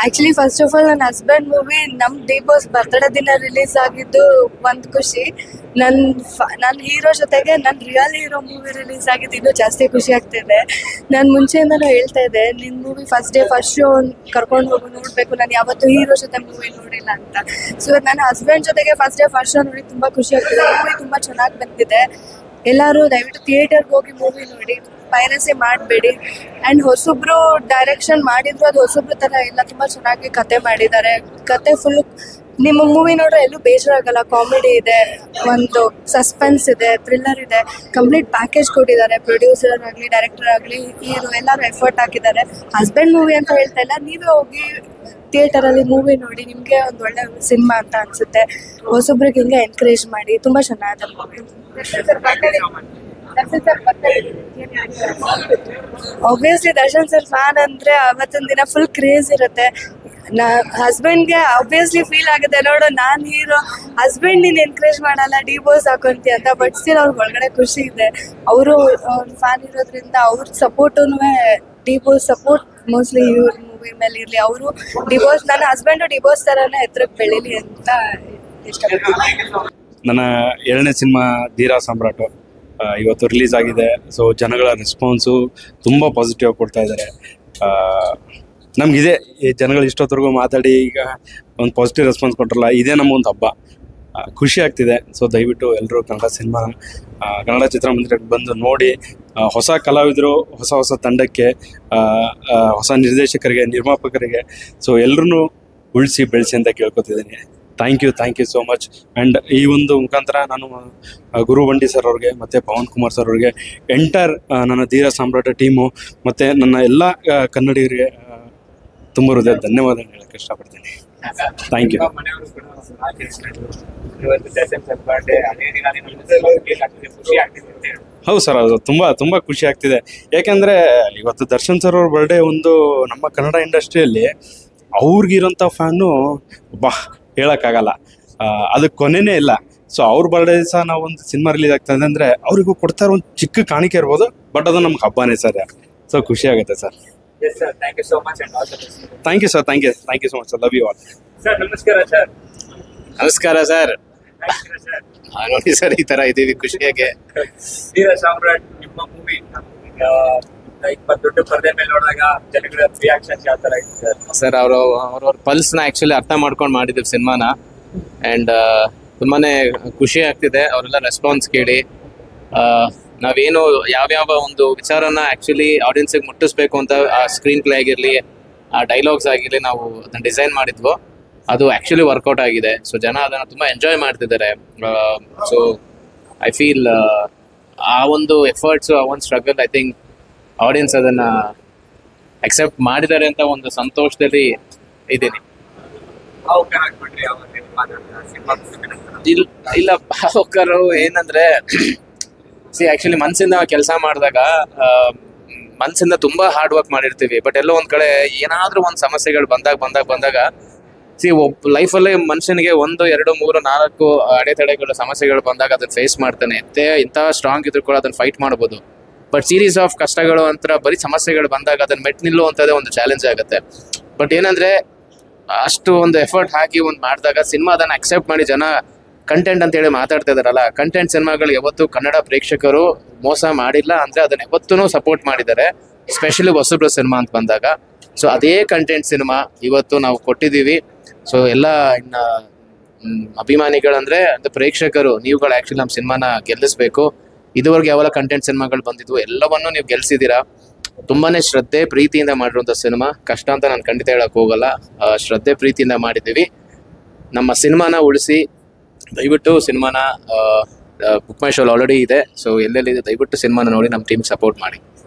Actually first of all ನನ್ನ husband movie ನಮ್ಮ D boss birthday ದಿನ ರಿಲೀಸ್ ಆಗಿದ್ದು ಒಂದು ಖುಷಿ. ನನ್ನ ಹೀರೋ ಜೊತೆಗೆ ನನ್ನ ರಿಯಲ್ ಹೀರೋ ಮೂವಿ ರಿಲೀಸ್ ಆಗಿದ್ದು ಇನ್ನೂ ಜಾಸ್ತಿ ಖುಷಿ ಆಗ್ತಿದೆ. ನಾನು ಮುಂಚೆಯಿಂದನೂ ಹೇಳ್ತಾ ಇದ್ದೆ, ನಿನ್ನ movie first day first show ಕರ್ಕೊಂಡು ಹೋಗಿ ನೋಡಬೇಕು, ನಾನು ಯಾವತ್ತೂ ಹೀರೋ ಜೊತೆ ಮೂವಿ ನೋಡಿಲ್ಲ ಅಂತ. ಸೊ ನನ್ನ ಹಸ್ಬೆಂಡ್ ಜೊತೆಗೆ ಫಸ್ಟ್ ಡೇ ಫಸ್ಟ್ ಶೋ ನೋಡಿ ತುಂಬ ಖುಷಿ ಆಗ್ತಿದೆ. ಮೂವಿ ತುಂಬ ಚೆನ್ನಾಗಿ ಬಂದಿದೆ. ಎಲ್ಲರೂ ದಯವಿಟ್ಟು ಥಿಯೇಟರ್ಗೆ ಹೋಗಿ ಮೂವಿ ನೋಡಿ, ಪೈರಸಿ ಮಾಡಬೇಡಿ. ಆ್ಯಂಡ್ ಹೊಸೊಬ್ರು ಡೈರೆಕ್ಷನ್ ಮಾಡಿದ್ರು, ಅದು ಹೊಸೊಬ್ರು ಥರ ಇಲ್ಲ, ತುಂಬ ಚೆನ್ನಾಗಿ ಕತೆ ಮಾಡಿದ್ದಾರೆ. ಕತೆ ಫುಲ್ ನಿಮ್ಮ ಮೂವಿ ನೋಡ್ರೆ ಎಲ್ಲೂ ಬೇಜಾರ ಆಗಲ್ಲ. ಕಾಮಿಡಿ ಇದೆ, ಒಂದು ಸಸ್ಪೆನ್ಸ್ ಇದೆ, ಥ್ರಿಲ್ಲರ್ ಇದೆ, ಕಂಪ್ಲೀಟ್ ಪ್ಯಾಕೇಜ್ ಕೊಟ್ಟಿದ್ದಾರೆ. ಪ್ರೊಡ್ಯೂಸರ್ ಆಗಲಿ, ಡೈರೆಕ್ಟರ್ ಆಗಲಿ, ಹೀರೋ ಎಲ್ಲರೂ ಎಫರ್ಟ್ ಹಾಕಿದ್ದಾರೆ. ಹಸ್ಬೆಂಡ್ ಮೂವಿ ಅಂತ ಹೇಳ್ತಾ ಇಲ್ಲ, ನೀವೇ ಹೋಗಿ ಥಿಯೇಟರಲ್ಲಿ ಮೂವಿ ನೋಡಿ, ನಿಮಗೆ ಒಂದು ಒಳ್ಳೆ ಸಿನಿಮಾ ಅಂತ ಅನಿಸುತ್ತೆ. ಹೊಸೊಬ್ರಿಗೆ ಹಿಂಗೆ ಎನ್ಕರೇಜ್ ಮಾಡಿ, ತುಂಬ ಚೆನ್ನಾಗಿದೆ movie. Obviously Darshan sir fan ಅಂದರೆ ಅವತ್ತೊಂದು ದಿನ ಫುಲ್ ಕ್ರೇಜ್ ಇರುತ್ತೆ. ಹಸ್ಬೆಂಡ್ಗೆ ಆಬ್ವಿಯಸ್ಲಿ ಫೀಲ್ ಆಗುತ್ತೆ, ನೋಡು ನಾನು ಹೀರೋ, ಹಸ್ಬೆಂಡ್ ನೀನು ಎನ್ಕರೇಜ್ ಮಾಡಲ್ಲ, ಡಿ ಬಾಸ್ ಹಾಕೊಂತಿ ಅಂತ. ಬಟ್ ಸ್ಟಿಲ್ ಅವ್ರಿಗೆ ಒಳಗಡೆ ಖುಷಿ ಇದೆ. ಅವರು ಫ್ಯಾನ್ ಇರೋದ್ರಿಂದ ಅವ್ರ ಸಪೋರ್ಟೂ ಡಿ ಬಾಸ್ ಸಪೋರ್ಟ್ ಮೋಸ್ಟ್ಲಿ ಇವ್ರ ಮೂವಿ ಮೇಲೆ ಇರಲಿ. ಅವರು ಡಿ ಬಾಸ್, ನನ್ನ ಹಸ್ಬೆಂಡು ಡಿ ಬಾಸ್ ಥರನೇ ಎತ್ತರಕ್ಕೆ ಬೆಳೀಲಿ ಅಂತ ಇಷ್ಟಪಡ್ತೀನಿ. ನನ್ನ 2ನೇ ಸಿನಿಮಾ ಧೀರಾ ಸಾಮ್ರಾಟು ಇವತ್ತು ರಿಲೀಸ್ ಆಗಿದೆ. ಸೊ ಜನಗಳ ರೆಸ್ಪಾನ್ಸು ತುಂಬ ಪಾಸಿಟಿವ್ ಆಗಿ ಕೊಡ್ತಾ ಇದ್ದಾರೆ. ನಮಗಿದೆ ಈ ಜನಗಳು ಇಷ್ಟೊತ್ತರೆಗೂ ಮಾತಾಡಿ ಈಗ ಒಂದು ಪಾಸಿಟಿವ್ ರೆಸ್ಪಾನ್ಸ್ ಕೊಟ್ಟರಲ್ಲ, ಇದೇ ನಮ್ಮ ಒಂದು ಹಬ್ಬ. ಖುಷಿ ಆಗ್ತಿದೆ. ಸೊ ದಯವಿಟ್ಟು ಎಲ್ಲರೂ ಕನ್ನಡ ಸಿನಿಮಾ, ಕನ್ನಡ ಚಿತ್ರಮಂದಿರಕ್ಕೆ ಬಂದು ನೋಡಿ. ಹೊಸ ಕಲಾವಿದರು, ಹೊಸ ತಂಡಕ್ಕೆ, ಹೊಸ ನಿರ್ದೇಶಕರಿಗೆ, ನಿರ್ಮಾಪಕರಿಗೆ ಸೊ ಎಲ್ಲರೂ ಉಳಿಸಿ ಬೆಳೆಸಿ ಅಂತ ಕೇಳ್ಕೊತಿದ್ದೀನಿ. Thank you so much. And ಈ ಒಂದು ಮುಖಾಂತರ ನಾನು ಗುರು ಬಂಡಿ ಸರ್ ಅವ್ರಿಗೆ ಮತ್ತು ಪವನ್ ಕುಮಾರ್ ಸರ್ ಅವ್ರಿಗೆ, ಎಂಟೈರ್ ನನ್ನ ಧೀರ ಸಾಮ್ರಾಟ ಟೀಮು ಮತ್ತು ನನ್ನ ಎಲ್ಲ ಕನ್ನಡಿಗರಿಗೆ ತುಂಬ ಹೃದಯ ಧನ್ಯವಾದ ಹೇಳೋಕ್ಕೆ ಇಷ್ಟಪಡ್ತೀನಿ. Thank you. ಹೌದು ಸರ್, ಹೌದು, ತುಂಬ ಖುಷಿ ಆಗ್ತಿದೆ. ಯಾಕೆಂದರೆ ಇವತ್ತು ದರ್ಶನ್ ಸರ್ ಅವ್ರ ಬರ್ಡೇ ಒಂದು ನಮ್ಮ ಕನ್ನಡ ಇಂಡಸ್ಟ್ರಿಯಲ್ಲಿ ಅವ್ರಿಗಿರೋಂಥ ಫ್ಯಾನು ಹೇಳೋಕ್ಕಾಗಲ್ಲ, ಅದಕ್ಕೆ ಕೊನೆಯೇ ಇಲ್ಲ. ಸೊ ಅವ್ರ ಬರ್ಡೇ ಸಹ ನಾವು ಒಂದು ಸಿನಿಮಾ ರಿಲೀಸ್ ಆಗ್ತದೆ ಅಂದರೆ ಅವರಿಗೂ ಕೊಡ್ತಾರೆ ಒಂದು ಚಿಕ್ಕ ಕಾಣಿಕೆ ಇರ್ಬೋದು, ಬಟ್ ಅದು ನಮ್ಗೆ ಹಬ್ಬನೇ ಸರ್. ಸೊ ಖುಷಿ ಆಗುತ್ತೆ sir. Thank you so much and all the best. Thank you sir, thank you so much sir, love you all. Sir, ನಮಸ್ಕಾರ ಸರ್. ನೋಡಿ ಸರ್, ಈ ತರ ಇದೀವಿ ಖುಷಿಯಾಗೆ. ಧೀರಾ ಸಾಮ್ರಾಟ್ ನಿಮ್ಮ ಮೂವಿ ದೊಡ್ಡ ಪರದೆ ಮೇಲೆ ನೋಡಿದಾಗ ಜನಗಳ ರಿಯಾಕ್ಷನ್ ಯಾವ ತರ ಇತ್ತು ಸರ್? ಸರ್, ಅವ್ರವ್ರ ಪಲ್ಸ್ನ ಆಕ್ಚುಲಿ ಅರ್ಥ ಮಾಡ್ಕೊಂಡು ಮಾಡಿದ್ದೀವಿ ಸಿನಿಮಾನ. ಆ್ಯಂಡ್ ತುಂಬಾನೇ ಖುಷಿ ಆಗ್ತಿದೆ ಅವರೆಲ್ಲ ರೆಸ್ಪಾನ್ಸ್ ಕೇಳಿ. ನಾವೇನು ಯಾವ್ಯಾವ ಒಂದು ವಿಚಾರನ ಆಕ್ಚುಲಿ ಆಡಿಯನ್ಸಿಗೆ ಮುಟ್ಟಿಸ್ಬೇಕು ಅಂತ ಆ ಸ್ಕ್ರೀನ್ ಪ್ಲೇ ಆಗಿರಲಿ, ಆ ಡೈಲಾಗ್ಸ್ ಆಗಿರಲಿ, ನಾವು ಅದನ್ನ ಡಿಸೈನ್ ಮಾಡಿದ್ವು. ಅದು ಆ್ಯಕ್ಚುಲಿ ವರ್ಕೌಟ್ ಆಗಿದೆ. ಸೊ ಜನ ಅದನ್ನು ತುಂಬ ಎಂಜಾಯ್ ಮಾಡ್ತಿದ್ದಾರೆ. ಸೊ ಐ ಫೀಲ್ ಆ ಒಂದು ಎಫರ್ಟ್ಸು, ಆ ಒಂದು ಸ್ಟ್ರಗಲ್, ಐ ಥಿಂಕ್ ಆಡಿಯನ್ಸ್ ಅದನ್ನು ಅಕ್ಸೆಪ್ಟ್ ಮಾಡಿದ್ದಾರೆ ಅಂತ ಒಂದು ಸಂತೋಷದಲ್ಲಿ ಇದ್ದೀನಿ. ಇಲ್ಲ ಭಾವುಕರು ಏನಂದ್ರೆ, ಆ್ಯಕ್ಚುಲಿ ಮನಸ್ಸಿಂದ ಕೆಲಸ ಮಾಡಿದಾಗ ಮನಸ್ಸಿಂದ ತುಂಬ ಹಾರ್ಡ್ ವರ್ಕ್ ಮಾಡಿರ್ತೀವಿ. ಬಟ್ ಎಲ್ಲೋ ಒಂದು ಕಡೆ ಏನಾದರೂ ಒಂದು ಸಮಸ್ಯೆಗಳು ಬಂದಾಗ ಲೈಫಲ್ಲಿ ಮನುಷ್ಯನಿಗೆ 1, 2, 3, 4 ಅಡೆತಡೆಗಳು ಸಮಸ್ಯೆಗಳು ಬಂದಾಗ ಅದನ್ನ ಫೇಸ್ ಮಾಡ್ತಾನೆ. ಇಂಥ ಸ್ಟ್ರಾಂಗ್ ಇದ್ರು ಕೂಡ ಅದನ್ನ ಫೈಟ್ ಮಾಡ್ಬೋದು. ಬಟ್ ಸೀರೀಸ್ ಆಫ್ ಕಷ್ಟಗಳು ಅಂತ ಬರೀ ಸಮಸ್ಯೆಗಳು ಬಂದಾಗ ಅದನ್ನ ಮೆಟ್ ನಿಲ್ಲುವಂಥದ್ದೇ ಒಂದು ಚಾಲೆಂಜ್ ಆಗುತ್ತೆ. ಬಟ್ ಏನಂದ್ರೆ, ಅಷ್ಟು ಒಂದು ಎಫರ್ಟ್ ಹಾಕಿ ಒಂದು ಮಾಡಿದಾಗ ಸಿನಿಮಾ ಅದನ್ನ ಅಕ್ಸೆಪ್ಟ್ ಮಾಡಿ ಜನ ಕಂಟೆಂಟ್ ಅಂತ ಹೇಳಿ ಮಾತಾಡ್ತಾ ಇದಾರಲ್ಲ, ಕಂಟೆಂಟ್ ಸಿನಿಮಾಗಳು ಯಾವತ್ತೂ ಕನ್ನಡ ಪ್ರೇಕ್ಷಕರು ಮೋಸ ಮಾಡಿಲ್ಲ ಅಂದ್ರೆ ಅದನ್ನ ಯಾವತ್ತೂ ಸಪೋರ್ಟ್ ಮಾಡಿದ್ದಾರೆ. ಸ್ಪೆಷಲಿ ಹೊಸಬ್ರು ಸಿನಿಮಾ ಅಂತ ಬಂದಾಗ. ಸೊ ಅದೇ ಕಂಟೆಂಟ್ ಸಿನಿಮಾ ಇವತ್ತು ನಾವು ಕೊಟ್ಟಿದ್ದೀವಿ. ಸೊ ಎಲ್ಲ ಇನ್ನು ಅಭಿಮಾನಿಗಳಂದ್ರೆ ಪ್ರೇಕ್ಷಕರು, ನೀವುಗಳು ಆ್ಯಕ್ಚುಲಿ ನಮ್ಮ ಸಿನಿಮಾನ ಗೆಲ್ಲಿಸ್ಬೇಕು. ಇದುವರೆಗೆ ಯಾವೆಲ್ಲ ಕಂಟೆಂಟ್ ಸಿನಿಮಾಗಳು ಬಂದಿದ್ವು ಎಲ್ಲವನ್ನೂ ನೀವು ಗೆಲ್ಸಿದ್ದೀರಾ. ತುಂಬಾನೇ ಶ್ರದ್ಧೆ ಪ್ರೀತಿಯಿಂದ ಮಾಡಿರುವಂಥ ಸಿನಿಮಾ. ಕಷ್ಟ ಅಂತ ನಾನು ಖಂಡಿತ ಹೇಳಕ್ ಹೋಗಲ್ಲ. ಶ್ರದ್ಧೆ ಪ್ರೀತಿಯಿಂದ ಮಾಡಿದ್ದೀವಿ. ನಮ್ಮ ಸಿನಿಮಾನ ಉಳಿಸಿ ದಯವಿಟ್ಟು ಸಿನಿಮಾನ ಬುಕ್ ಮೈ ಶೋಲ್ ಆಲ್ರೆಡಿ ಇದೆ. ಸೊ ಎಲ್ಲೆಲ್ಲಿದೆ ದಯವಿಟ್ಟು ಸಿನಿಮಾನ ನೋಡಿ ನಮ್ಮ ಟೀಮ್ ಸಪೋರ್ಟ್ ಮಾಡಿ.